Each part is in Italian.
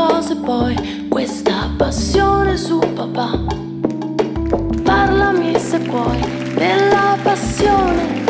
cose poi, questa passione su papà. Parlami se puoi della passione,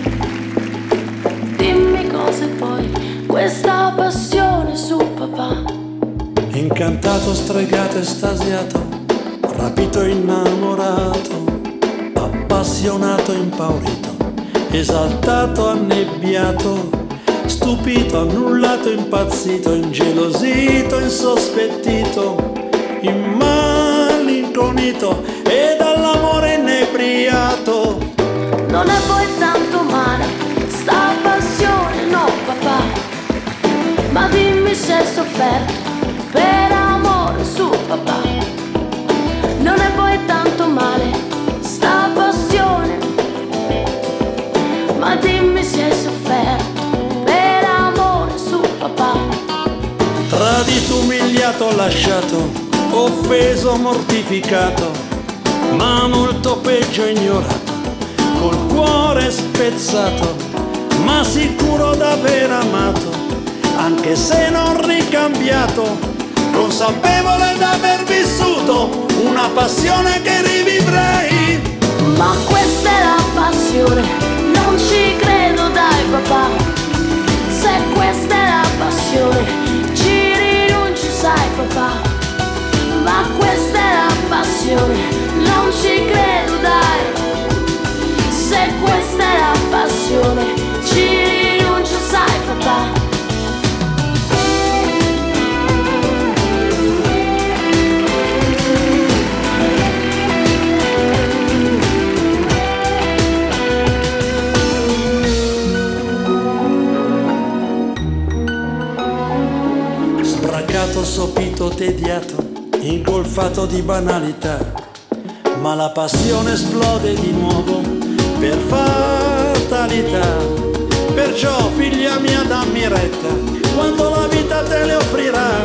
dimmi cose poi, questa passione su papà. Incantato, stregato, estasiato, rapito, innamorato, appassionato, impaurito, esaltato, annebbiato, stupito, annullato, impazzito, ingelosito, insospettito, immalinconito e dall'amore inebriato. Non è poi tanto male sta passione, no papà, ma dimmi se hai sofferto per amore su papà. Non è poi tanto male sta passione, ma dimmi se hai sofferto per amore su papà. Tradito, umiliato, lasciato, offeso, mortificato, ma molto peggio ignorato, col cuore spezzato, ma sicuro d'aver amato, anche se non ricambiato, consapevole d'aver vissuto una passione che rivivrei. Ma questa è la passione, non ci credo dai papà. Se questa è la passione, ci rinuncio sai papà. Ma questa è la passione, non ci credo dai. Se questa è la passione, ci rinuncio sai papà. Sbracato, sopito, tediato, ingolfato di banalità, ma la passione esplode di nuovo per fatalità. Perciò figlia mia dammi retta, quando la vita te le offrirà,